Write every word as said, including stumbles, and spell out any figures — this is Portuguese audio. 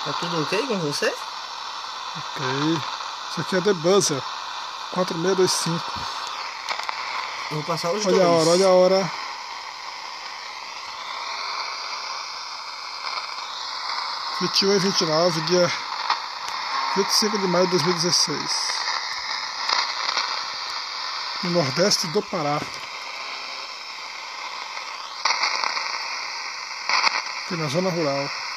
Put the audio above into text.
Tá tudo ok com você? Ok. Isso aqui é The Buzzer quatro seis dois cinco. Eu vou passar os Olha dois. a hora, olha a hora. vinte e um e vinte e nove, dia vinte e cinco de maio de dois mil e dezesseis. No nordeste do Pará. Aqui na zona rural.